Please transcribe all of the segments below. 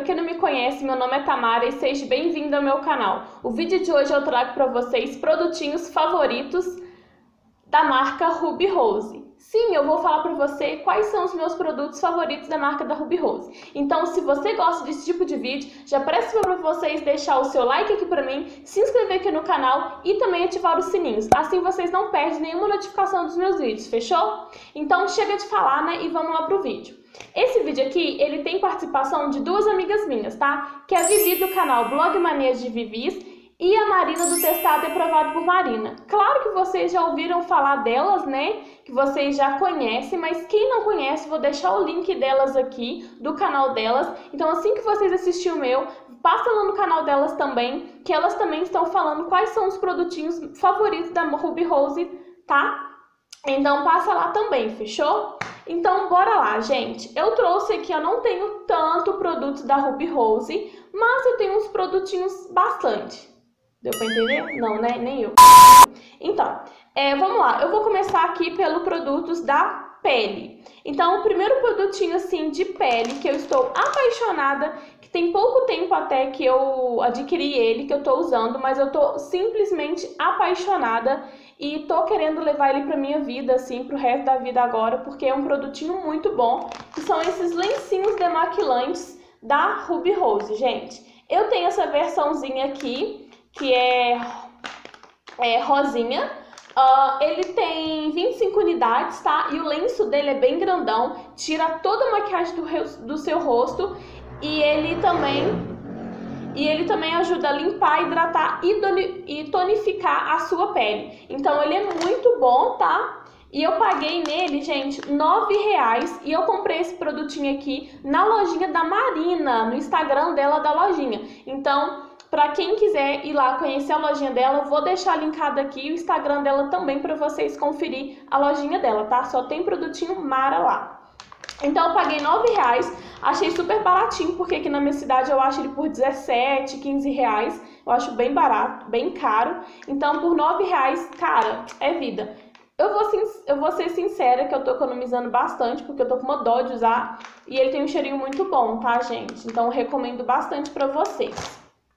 quem não me conhece, meu nome é Tamara e seja bem-vindo ao meu canal. O vídeo de hoje eu trago para vocês produtinhos favoritos da marca Ruby Rose. Sim, eu vou falar para você quais são os meus produtos favoritos da marca da Ruby Rose. Então, se você gosta desse tipo de vídeo, já peço para vocês deixar o seu like aqui para mim, se inscrever aqui no canal e também ativar os sininhos. Assim vocês não perdem nenhuma notificação dos meus vídeos, fechou? Então, chega de falar, né? E vamos lá pro vídeo. Esse vídeo aqui, ele tem participação de duas amigas minhas, tá? Que é a Vivi do canal Blog Manias de Vivis e a Marina do Testado e Aprovado por Marina. Claro que vocês já ouviram falar delas, né? Que vocês já conhecem, mas quem não conhece, vou deixar o link delas aqui, do canal delas. Então assim que vocês assistirem o meu, passa lá no canal delas também, que elas também estão falando quais são os produtinhos favoritos da Ruby Rose, tá? Então passa lá também, fechou? Então bora lá, gente. Eu trouxe aqui, eu não tenho tanto produto da Ruby Rose, mas eu tenho uns produtinhos bastante. Deu pra entender? Não, né? Nem eu. Então, vamos lá. Eu vou começar aqui pelos produtos da pele. Então, o primeiro produtinho, assim, de pele que eu estou apaixonada, que tem pouco tempo até que eu adquiri ele, que eu tô usando, mas eu tô simplesmente apaixonada e tô querendo levar ele pra minha vida, assim, pro resto da vida agora, porque é um produtinho muito bom, que são esses lencinhos demaquilantes da Ruby Rose, gente. Eu tenho essa versãozinha aqui, que é rosinha. Ele tem 25 unidades, tá? E o lenço dele é bem grandão, tira toda a maquiagem do seu rosto e ele também ajuda a limpar, hidratar e tonificar a sua pele. Então ele é muito bom, tá? E eu paguei nele, gente, R$9 e eu comprei esse produtinho aqui na lojinha da Marina, no Instagram dela da lojinha. Então, para quem quiser ir lá conhecer a lojinha dela, eu vou deixar linkado aqui o Instagram dela também para vocês conferir a lojinha dela, tá? Só tem produtinho mara lá. Então eu paguei R$9, achei super baratinho, porque aqui na minha cidade eu acho ele por R$17, R$15. Eu acho bem barato, bem caro. Então por R$9, cara, é vida. Eu vou ser sincera que eu tô economizando bastante, porque eu tô com uma dó de usar. E ele tem um cheirinho muito bom, tá, gente? Então eu recomendo bastante pra vocês.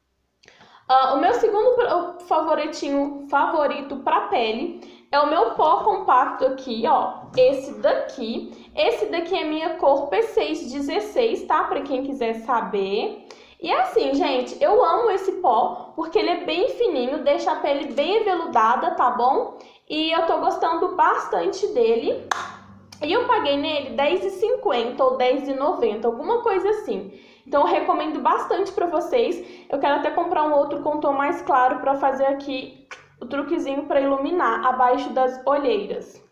O meu segundo favorito pra pele é o meu pó compacto aqui, ó. Esse daqui. Esse daqui é minha cor P616, tá? Pra quem quiser saber. E assim, gente, eu amo esse pó, porque ele é bem fininho, deixa a pele bem aveludada, tá bom? E eu tô gostando bastante dele. E eu paguei nele R$10,50 ou R$10,90, alguma coisa assim. Então eu recomendo bastante pra vocês. Eu quero até comprar um outro com tom mais claro pra fazer aqui o truquezinho pra iluminar abaixo das olheiras.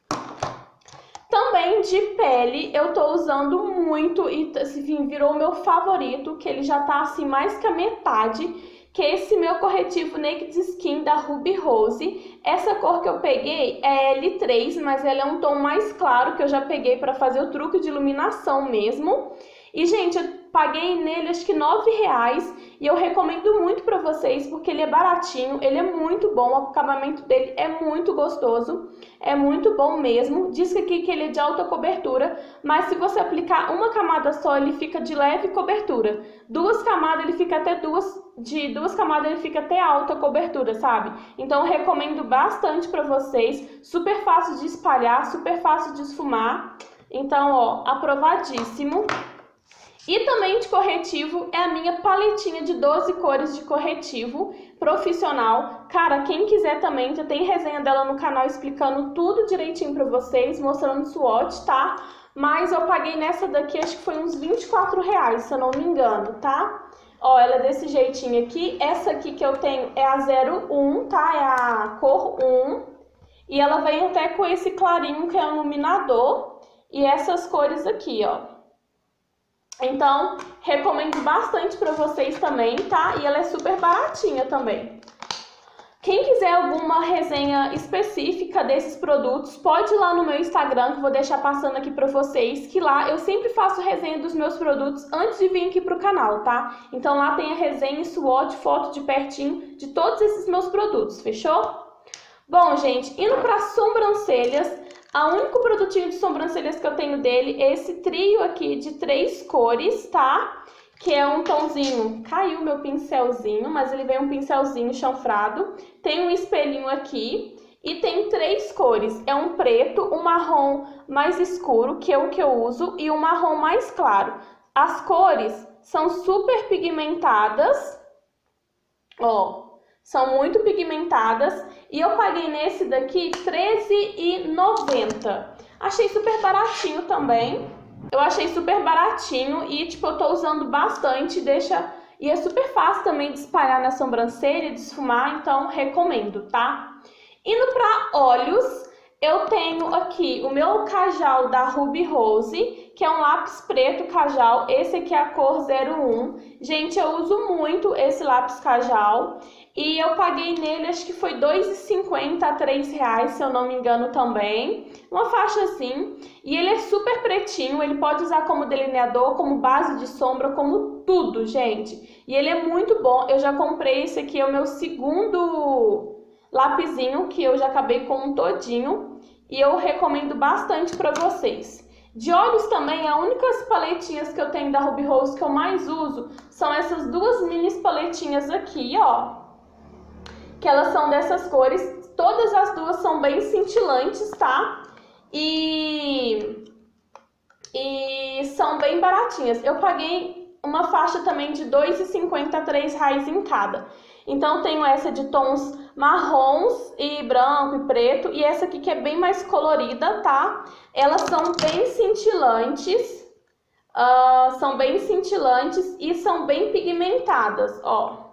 Também de pele eu tô usando muito e assim, virou meu favorito, que ele já tá assim mais que a metade, que é esse meu corretivo Naked Skin da Ruby Rose. Essa cor que eu peguei é L3, mas ela é um tom mais claro, que eu já peguei para fazer o truque de iluminação mesmo. E, gente, eu paguei nele acho que R$9 e eu recomendo muito para vocês, porque ele é baratinho, ele é muito bom, o acabamento dele é muito gostoso, é muito bom mesmo. Diz aqui que ele é de alta cobertura, mas se você aplicar uma camada só, ele fica de leve cobertura. Duas camadas, ele fica até duas camadas, ele fica até alta cobertura, sabe? Então eu recomendo bastante para vocês, super fácil de espalhar, super fácil de esfumar. Então, ó, aprovadíssimo. E também de corretivo é a minha paletinha de 12 cores de corretivo profissional. Cara, quem quiser também, já tem resenha dela no canal explicando tudo direitinho pra vocês, mostrando o swatch, tá? Mas eu paguei nessa daqui, acho que foi uns R$24, se eu não me engano, tá? Ó, ela é desse jeitinho aqui. Essa aqui que eu tenho é a 01, tá? É a cor 1. E ela vem até com esse clarinho que é um iluminador. E essas cores aqui, ó. Então, recomendo bastante pra vocês também, tá? E ela é super baratinha também. Quem quiser alguma resenha específica desses produtos, pode ir lá no meu Instagram, que eu vou deixar passando aqui pra vocês, que lá eu sempre faço resenha dos meus produtos antes de vir aqui pro canal, tá? Então lá tem a resenha, swatch, foto de pertinho de todos esses meus produtos, fechou? Bom, gente, indo para sobrancelhas, o único produtinho de sobrancelhas que eu tenho dele é esse trio aqui de 3 cores, tá? que é um tomzinho, caiu meu pincelzinho, mas ele vem um pincelzinho chanfrado, tem um espelhinho aqui e tem 3 cores, é um preto, um marrom mais escuro, que é o que eu uso, e um marrom mais claro. As cores são super pigmentadas, ó, são muito pigmentadas, e eu paguei nesse daqui R$13,90. Achei super baratinho também. Eu achei super baratinho e, tipo, eu tô usando bastante, deixa... E é super fácil também de espalhar na sobrancelha, de esfumar, então recomendo, tá? Indo pra olhos, eu tenho aqui o meu Kajal da Ruby Rose, que é um lápis preto Kajal, esse aqui é a cor 01. Gente, eu uso muito esse lápis Kajal e eu paguei nele, acho que foi R$2,50 a R$3, se eu não me engano também. Uma faixa assim, e ele é super pretinho, ele pode usar como delineador, como base de sombra, como tudo, gente. E ele é muito bom, eu já comprei esse aqui, é o meu segundo lapisinho, que eu já acabei com um todinho, e eu recomendo bastante para vocês. De olhos também, as únicas paletinhas que eu tenho da Ruby Rose que eu mais uso são essas duas mini paletinhas aqui, ó. Que elas são dessas cores, todas as duas são bem cintilantes, tá? E são bem baratinhas. Eu paguei uma faixa também de R$2,50 a R$3 em cada. Então, tenho essa de tons marrons e branco e preto. E essa aqui que é bem mais colorida, tá? Elas são bem cintilantes. E são bem pigmentadas, ó.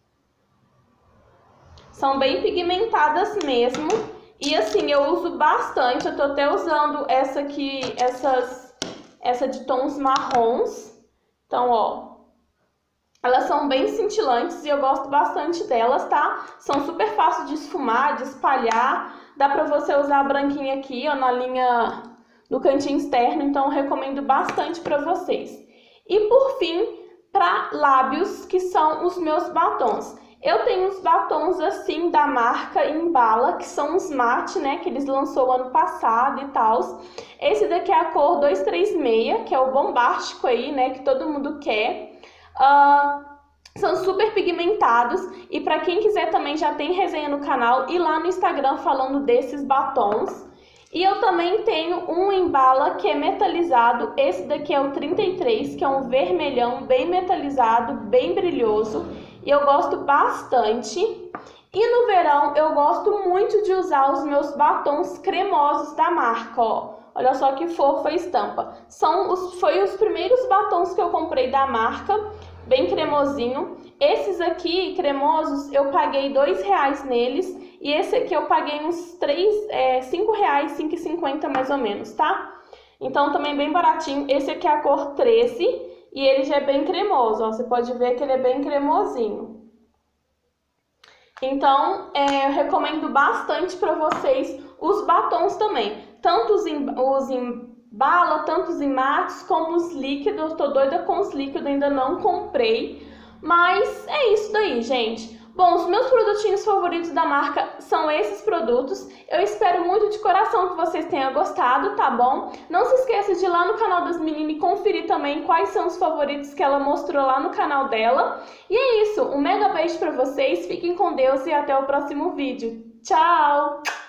São bem pigmentadas mesmo. E assim, eu uso bastante. Eu tô até usando essa aqui, essa de tons marrons. Então, ó. Elas são bem cintilantes e eu gosto bastante delas, tá? São super fáceis de esfumar, de espalhar. Dá pra você usar a branquinha aqui, ó, na linha, no cantinho externo. Então, eu recomendo bastante pra vocês. E por fim, pra lábios, que são os meus batons. Eu tenho uns batons assim da marca Embala, que são uns mate, né? Que eles lançou ano passado e tal. Esse daqui é a cor 236, que é o bombástico aí, né? Que todo mundo quer. São super pigmentados. E para quem quiser também já tem resenha no canal e lá no Instagram falando desses batons. E eu também tenho um Embala que é metalizado. Esse daqui é o 33, que é um vermelhão bem metalizado, bem brilhoso. E eu gosto bastante. E no verão eu gosto muito de usar os meus batons cremosos da marca, ó. Olha só que fofa a estampa. Foi os primeiros batons que eu comprei da marca, bem cremosinho. Esses aqui, cremosos, eu paguei R$2 neles. E esse aqui eu paguei uns R$5, R$5,50 mais ou menos, tá? Então também bem baratinho. Esse aqui é a cor 13. E ele já é bem cremoso, ó. Você pode ver que ele é bem cremosinho. Então, eu recomendo bastante para vocês os batons também. Tanto os em bala, tanto os em mates, como os líquidos. Tô doida com os líquidos, ainda não comprei. Mas é isso daí, gente. Bom, os meus produtinhos favoritos da marca são esses produtos. Eu espero muito de coração que vocês tenham gostado, tá bom? Não se esqueça de ir lá no canal das meninas e conferir também quais são os favoritos que ela mostrou lá no canal dela. E é isso, um mega beijo pra vocês, fiquem com Deus e até o próximo vídeo. Tchau!